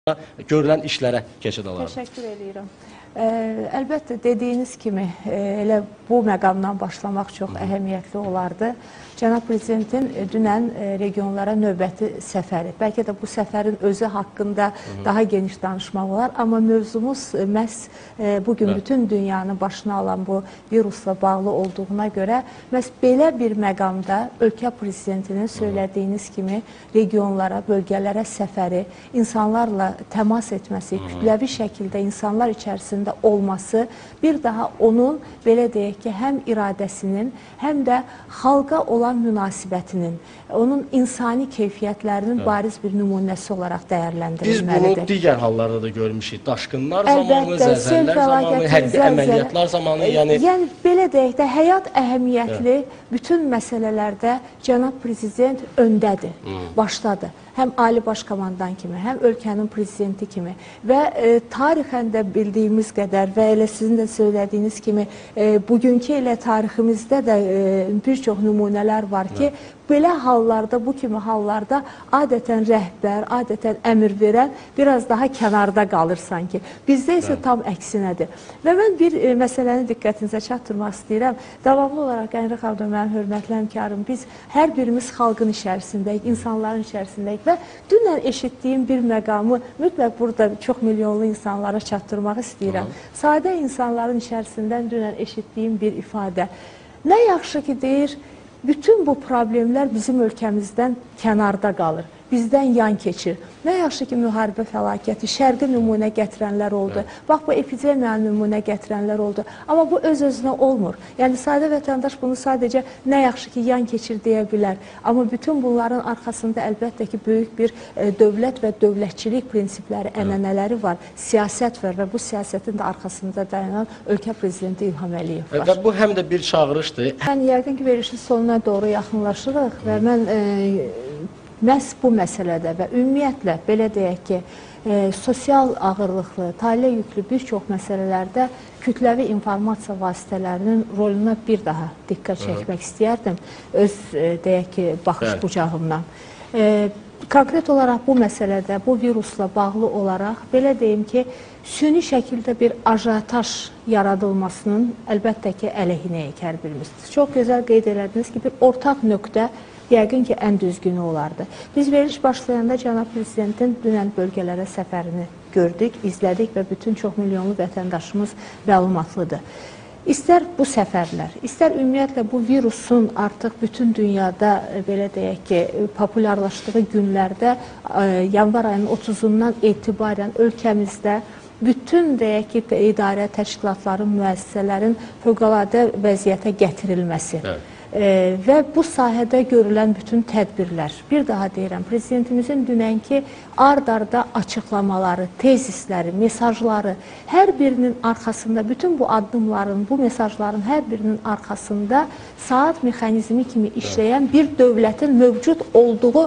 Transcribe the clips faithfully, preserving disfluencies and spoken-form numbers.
görülən işlərə keçid alarım. Təşəkkür edirəm. Ə, əlbəttə, dediyiniz kimi ə, elə bu məqamdan başlamaq çox əhəmiyyətli olardı. Cənab Prezidentin dünən regionlara növbəti səfəri, bəlkə də bu səfərin özü haqqında Hı -hı. daha geniş danışmaq olar, amma mövzumuz məhz bugün evet. bütün dünyanın başına alan bu virusla bağlı olduğuna görə məhz belə bir məqamda ölkə Prezidentinin söylədiyiniz Hı -hı. kimi regionlara, bölgələrə səfəri, insanlarla təmas etməsi, Hı -hı. kütləvi şəkildə insanlar içərisində olması bir daha onun, belə deyək ki, həm iradəsinin, həm də xalqa olan münasibətinin, onun insani keyfiyyətlərinin evet. bariz bir nümunəsi olaraq dəyərləndirilməlidir. Biz bunu digər hallarda da görmüşük. Daşqınlar zamanı, zəlzələlər zamanı, hərbi əməliyyatlar zamanı. Yəni, yəni belə deyək də, həyat əhəmiyyətli evet. bütün məsələlərdə Cənab Prezident öndədir, hmm. başdadır. Həm Ali Başkomandan kimi, həm ölkənin prezidenti kimi və e, tarixən də bildiyimiz qədər və elə sizin də söylədiyiniz kimi e, bugünkü elə tariximizdə də e, bir çox nümunələr var ki, evet. belə hallarda, bu kimi hallarda adətən rəhbər, adətən əmr verən biraz daha kənarda qalır sanki. Bizdə isə evet. tam əksinədir. Və mən bir e, məsələni diqqətinizə çatdırmaq istəyirəm. Davamlı olaraq Qənri xanım, mənim hörmətli həmkarım, biz hər birimiz xalqın içərisindəyik, insanların içərisindəyik və dünən eşitdiyim bir məqamı mütləq burada çox milyonlu insanlara çatdırmaq istəyirəm. Hı. Sadə insanların içərisindən dünən eşitdiyim bir ifadə. Nə yaxşı ki deyir, bütün bu problemlər bizim ölkəmizdən kənarda qalır, bizdən yan keçir. Nə yaxşı ki, müharibə fəlakəti, şərqi nümunə gətirənlər oldu. Evet. Bax, bu epidemiyanı nümunə gətirənlər oldu. Amma bu öz-özünə olmur. Yəni, sadə vətəndaş bunu sadəcə nə yaxşı ki, yan keçir deyə bilər. Amma bütün bunların arxasında əlbəttə ki, böyük bir e, dövlət və dövlətçilik prinsipləri, evet. ənənələri var, siyasət var və bu siyasətin də arxasında dayanan ölkə prezidenti İlham Əliyev var. Və bu həm də bir çağırışdır. Mən yəqin ki, verilişin sonuna doğru yaxınlaşırıq və mən e, məhz bu məsələdə və ümumiyyətlə, belə deyək ki, e, sosial ağırlıqlı, tale yüklü bir çox məsələlərdə kütləvi informasiya vasitələrinin roluna bir daha diqqət çəkmək Hı. istəyərdim, öz, e, deyək ki, baxış evet. bucağımdan. E, konkret olaraq bu məsələdə, bu virusla bağlı olaraq, belə deyim ki, süni şəkildə bir ajataj yaradılmasının əlbəttə ki, əleyhinəyik hər birimiz. Çox gözəl qeyd elədiniz ki, bir ortaq nöqtə yəqin ki, ən düzgünü olardı. Biz veriliş başlayanda Cənab Prezidentin dünən bölgələrə səfərini gördük, izlədik və bütün çox milyonlu vətəndaşımız məlumatlıdır. İstər bu səfərlər, istər ümumiyyətlə bu virusun artıq bütün dünyada, belə deyək ki, populyarlaşdığı günlərdə, yanvar ayının otuzundan etibarən ölkəmizdə bütün, deyək ki, idarə təşkilatların, müəssisələrin fövqəladə vəziyyətə gətirilməsi. Evet. E, və bu sahədə görülən bütün tədbirlər, bir daha deyirəm, Prezidentimizin dünənki ard-arda açıqlamaları, tezisləri, mesajları, hər birinin arxasında, bütün bu addımların, bu mesajların hər birinin arxasında saat mexanizmi kimi işləyən bir dövlətin mövcud olduğu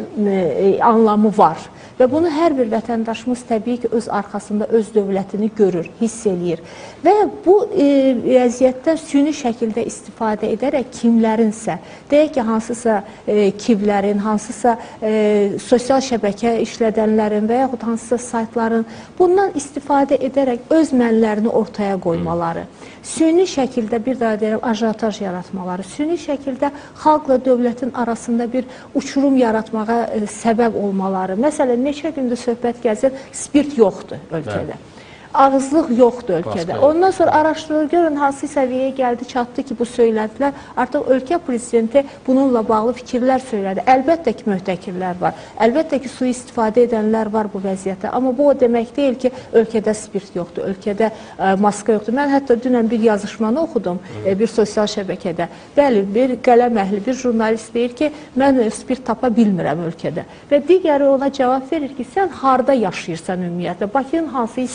e, anlamı var. Və bunu hər bir vətəndaşımız təbii ki, öz arxasında öz dövlətini görür, hiss eləyir. Və bu e, vəziyyətdən süni şəkildə istifadə edərək kimlərinsə, deyək ki, hansısa e, kivlərin, hansısa e, sosial şəbəkə işlədənlərin və yaxud hansısa saytların bundan istifadə edərək öz mənlərini ortaya qoymaları, süni şəkildə bir daha deyirəm, ajataj yaratmaları, süni şəkildə xalqla dövlətin arasında bir uçurum yaratmağa e, səbəb olmaları. Məsələn, neçə gündür söhbət gəzir, spirt yoxdur ölkədə. Hə. Ağızlıq yoxdur ölkədə. Ondan sonra araşdırılır, görün hansı səviyyəyə gəldi, çatdı ki, bu söylədilər. Artıq ölkə prezidenti bununla bağlı fikirlər söylədi. Əlbəttə ki, möhtəkirlər var. Əlbəttə ki, suyu istifadə edənlər var bu vəziyyətdə. Amma bu o demək deyil ki, ölkədə spirt yoxdur, ölkədə ə, maska yoxdur. Mən hətta dünən bir yazışmanı oxudum ə, bir sosial şəbəkədə. Bəli, bir qələm əhli, bir jurnalist deyir ki, mən spirt tapa bilmirəm ölkədə. Və digəri ona cavab verir ki, sən harda yaşayırsan ümumiyyətlə, Bakının hansı hissəsində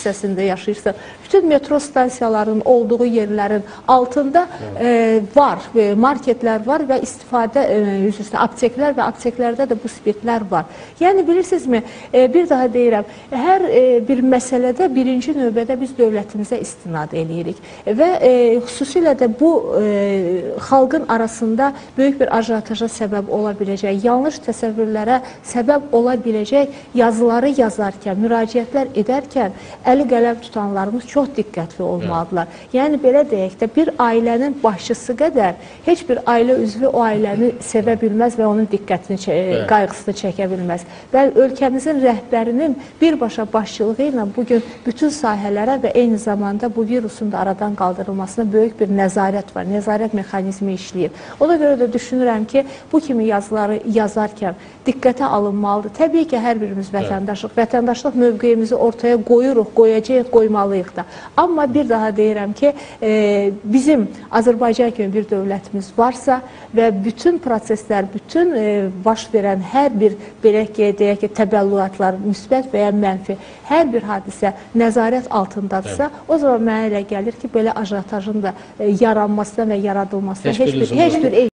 yaşayırsa, bütün metro stansiyalarının olduğu yerlərin altında e, var, e, marketlər var və istifadə e, üzrə apteklər və apteklərdə də bu spirtlər var. Yəni bilirsinizmi, e, bir daha deyirəm, hər e, bir məsələdə birinci növbədə biz dövlətimizə istinad eləyirik və e, xüsusilə də bu e, xalqın arasında böyük bir ajiotaja səbəb ola biləcək, yanlış təsəvvürlərə səbəb ola biləcək yazıları yazarkən, müraciətlər edərkən əli qələm tutanlarımız çox diqqətli olmalıdırlar. Yəni belə deyək də, bir ailənin başçısı qədər heç bir ailə üzvü o ailəni sevə bilməz və onun diqqətini, qayğısını çəkə bilməz. Və ölkəmizin rəhbərinin birbaşa başçılığı ilə bugün bütün sahələrə və eyni zamanda bu virusun da aradan qaldırılmasına böyük bir nəzarət var, nəzarət mexanizmi işləyir. Ona görə də düşünürəm ki, bu kimi yazıları yazarkən diqqətə alınmalıdır. Təbii ki, hər birimiz vətəndaşlıq, vətəndaşlıq mövqeyimizi ortaya qoyuruq, qoyacağıq, qoymalıyıq da. Amma bir daha deyirəm ki, e, bizim Azərbaycan kimi bir dövlətimiz varsa və bütün proseslər, bütün e, baş verən hər bir, belə ki, deyək ki, təbəllüatlar, müsbət və ya mənfi, hər bir hadisə nəzarət altındadırsa, evet. O zaman mənə elə gəlir ki, belə ajotajın da e, yaranmasına və yaradılmasına heç bir, heç bir